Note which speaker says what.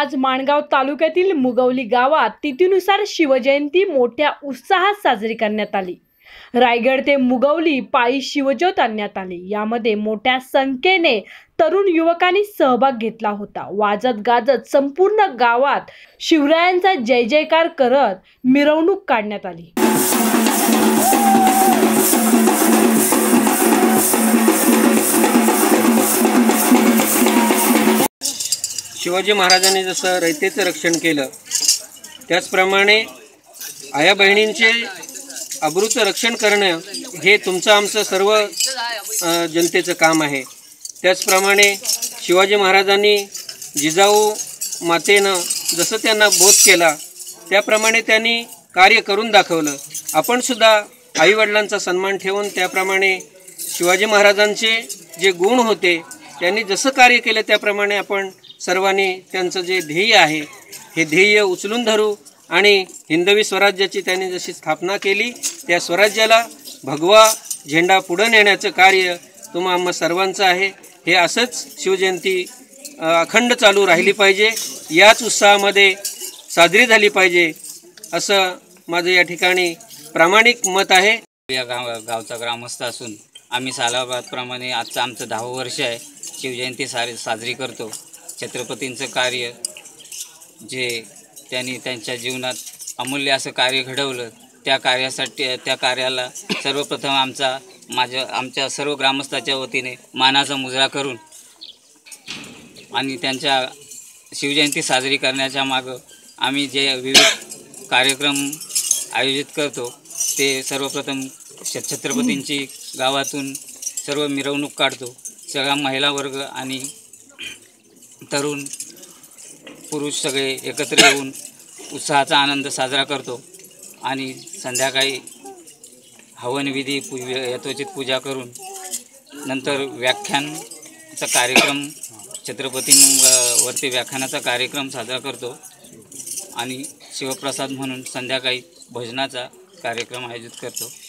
Speaker 1: आज माणगाव तालुक्यातील मुगवली गावात तिथीनुसार शिवजयंती मोठ्या उत्साहात साजरी करण्यात आली। रायगड ते मुगवली पायी शिवज्योत आणण्यात आली। यामध्ये मोठ्या संख्येने तरुण युवकांनी सहभाग घेतला होता। वाजत गाजत संपूर्ण गावात शिवरायांचा जय जयकार करत मिरवणूक काढण्यात आली।
Speaker 2: शिवाजी महाराजांनी जसं रयतेचं रक्षण केलं त्याचप्रमाणे आया बहिणींचे अब्रूचं रक्षण करणं हे तुमचं आमचं सर्व जनतेचं काम आहे। त्याचप्रमाणे शिवाजी महाराजांनी जिजाऊ मातेनं जसं त्यांना बोध केला त्याप्रमाणे त्यांनी कार्य करून दाखवलं। आपण सुद्धा आईवडिलांचा सन्मान ठेवून त्याप्रमाणे शिवाजी महाराजांचे जे गुण होते त्यांनी जसं कार्य केलं त्याप्रमाणे आपण सर्वांनी त्यांचं जे ध्येय आहे हे ध्येय उचलून धरू आणि हिंदवी स्वराज्याची त्यांनी जशी स्थापना केली त्या स्वराज्याला भगवा झेंडा पुढे नेण्याचं कार्य तुम्हा आम्हा सर्वांचं आहे। हे असंच शिवजयंती अखंड चालू राहिली पाहिजे, याच उत्साहामध्ये साजरी झाली पाहिजे असं माझं या ठिकाणी प्रामाणिक मत आहे।
Speaker 3: या गावचा ग्रामस्थ असून आम्ही सालाबादप्रमाणे आजचं आमचं 10वं वर्ष आहे शिवजयंती साजरी करतो। छत्रपतींचं कार्य जे त्यांनी त्यांच्या जीवनात अमूल्य असं कार्य घडवलं त्या कार्याला सर्वप्रथम आमच्या सर्व ग्रामस्थाच्या वतीने मानाचा मुजरा करून आणि त्यांच्या शिवजयंती साजरी करण्याच्या मागं आम्ही जे विविध कार्यक्रम आयोजित करतो ते सर्वप्रथम छत्रपतींची गावातून सर्व मिरवणूक काढतो। सगळा महिला वर्ग आणि तरुण पुरुष सगळे एकत्र येऊन उत्साहाचा आनंद साजरा करतो आणि संध्याकाळी हवनविधी यथोचित पूजा करून नंतर व्याख्यानाचा कार्यक्रम छत्रपतींवरती व्याख्यानाचा कार्यक्रम साजरा करतो आणि शिवप्रसाद म्हणून संध्याकाळी भजनाचा कार्यक्रम आयोजित करतो।